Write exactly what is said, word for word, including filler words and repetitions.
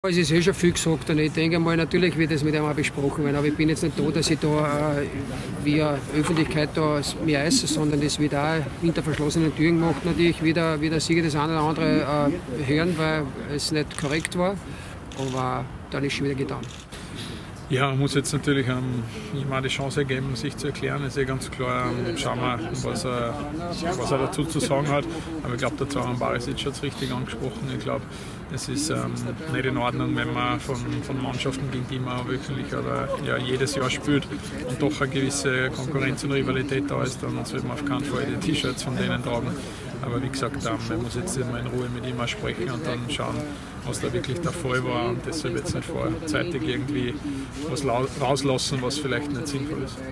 Es ist eh schon viel gesagt und ich denke mal, natürlich wird das mit ihm auch besprochen werden, aber ich bin jetzt nicht da, dass ich da äh, via Öffentlichkeit da mehr esse, sondern das wird auch hinter verschlossenen Türen gemacht. Natürlich wieder, wieder sicher das eine oder andere äh, hören, weil es nicht korrekt war, aber dann ist schon wieder getan. Ja, man muss jetzt natürlich ähm, ihm auch die Chance geben, sich zu erklären. Es ist eh ganz klar, ähm, schauen wir, was er, was er dazu zu sagen hat. Aber ich glaube, der Zoran Barisic hat es richtig angesprochen. Ich glaube, es ist ähm, nicht in Ordnung, wenn man von, von Mannschaften, gegen die man wöchentlich oder ja, jedes Jahr spielt und doch eine gewisse Konkurrenz und Rivalität da ist, dann sollte man auf keinen Fall die T-Shirts von denen tragen. Aber wie gesagt, ähm, man muss jetzt mal in Ruhe mit ihm sprechen und dann schauen, was da wirklich der Fall war. Und deshalb jetzt nicht vorzeitig irgendwie was rauslassen, was vielleicht nicht sinnvoll ist.